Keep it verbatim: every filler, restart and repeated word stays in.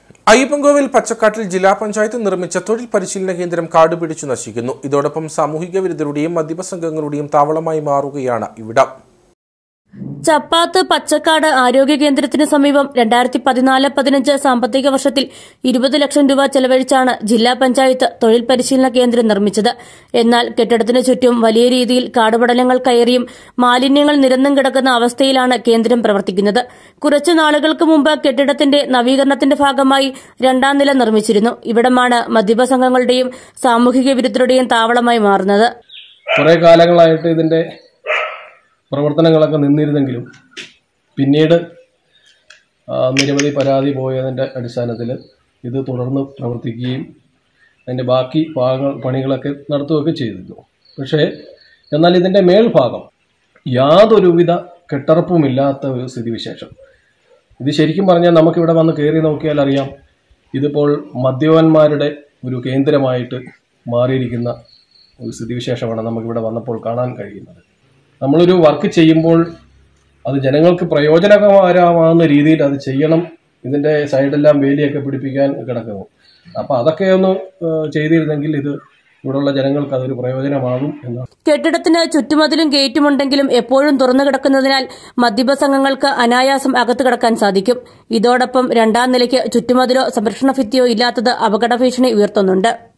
അയ്യപ്പൻകോവിൽ പച്ചക്കാട്ടിൽ ജില്ലാ പഞ്ചായത്ത് നിർമ്മിച്ച തൊഴിൽ പരിശീലന കേന്ദ്രം കാടുപിടിച്ചു നശിക്കുന്നു. ഇതോടൊപ്പം സാമൂഹിക വിരുദ്ധരുടെയും മദ്യപ സംഘങ്ങളുടെയും താവളമായി മാറുകയാണ് ഇവിടം. ചപ്പാത്ത് പച്ചക്കാട് ആരോഗ്യ കേന്ദ്രത്തിന് സമീപം രണ്ടായിരത്തി പതിനാല് പതിനഞ്ച് സാമ്പത്തിക വർഷത്തിൽ ഇരുപത് ലക്ഷം രൂപ ചെലവഴിച്ചാണ് ജില്ലാ പഞ്ചായത്ത് തൊഴിൽ പരിശീലന കേന്ദ്രം നിർമ്മിച്ചത്. എന്നാൽ കെട്ടിടത്തിന് ചുറ്റും വലിയ രീതിയിൽ കാടുപടലങ്ങൾ കയറിയും മാലിന്യങ്ങൾ നിരന്നും കിടക്കുന്ന അവസ്ഥയിലാണ് കേന്ദ്രം പ്രവർത്തിക്കുന്നത്. കുറച്ചു നാളുകൾക്ക് മുമ്പ് കെട്ടിടത്തിന്റെ നവീകരണത്തിന്റെ ഭാഗമായി രണ്ടാം നില നിർമ്മിച്ചിരുന്നു. ഇവിടമാണ് മദ്യപ സംഘങ്ങളുടെയും സാമൂഹിക വിരുദ്ധരുടെയും താവളമായി മാറുന്നത്. കുറെ കാലങ്ങളായിട്ട് ഇതിന്റെ പ്രവർത്തനങ്ങളൊക്കെ നിന്നിരുന്നെങ്കിലും പിന്നീട് നിരവധി പരാതി പോയതിൻ്റെ അടിസ്ഥാനത്തിൽ ഇത് തുടർന്ന് പ്രവർത്തിക്കുകയും അതിൻ്റെ ബാക്കി ഭാഗങ്ങൾ പണികളൊക്കെ നടത്തുകയൊക്കെ ചെയ്തിരുന്നു. പക്ഷേ എന്നാൽ ഇതിൻ്റെ മേൽഭാഗം യാതൊരുവിധ കെട്ടറപ്പുമില്ലാത്ത ഒരു സ്ഥിതിവിശേഷം. ഇത് ശരിക്കും പറഞ്ഞാൽ നമുക്കിവിടെ വന്ന് കയറി നോക്കിയാൽ അറിയാം, ഇതിപ്പോൾ മദ്യപന്മാരുടെ ഒരു കേന്ദ്രമായിട്ട് മാറിയിരിക്കുന്ന ഒരു സ്ഥിതിവിശേഷമാണ് നമുക്കിവിടെ വന്നപ്പോൾ കാണാൻ കഴിയുന്നത്. നമ്മളൊരു വർക്ക് ചെയ്യുമ്പോൾ അത് ജനങ്ങൾക്ക് പ്രയോജനകരമാകുന്ന രീതിയിൽ അത് ചെയ്യണം. ഇതിൻ്റെ സൈഡെല്ലാം വേലിയൊക്കെ പിടിപ്പിക്കാൻ കിടക്കുന്നു. അപ്പോൾ അതൊക്കെ ഒന്ന് ചെയ്തിരുന്നെങ്കിൽ ഇത് ഇവിടെയുള്ള ജനങ്ങൾക്ക് അതൊരു പ്രയോജനമാകും എന്നാണ്. കെട്ടിടത്തിന് ചുറ്റുമതിലും ഗേറ്റുമുണ്ടെങ്കിലും എപ്പോഴും തുറന്നു കിടക്കുന്നതിനാൽ മദ്യപ സംഘങ്ങൾക്ക് അനായാസം അകത്ത് കിടക്കാൻ സാധിക്കും. ഇതോടൊപ്പം രണ്ടാം നിലയ്ക്ക് ചുറ്റുമതിലോ സംരക്ഷണ ഭിത്തിയോ ഇല്ലാത്തത് അപകട ഭീഷണി ഉയർത്തുന്നുണ്ട്.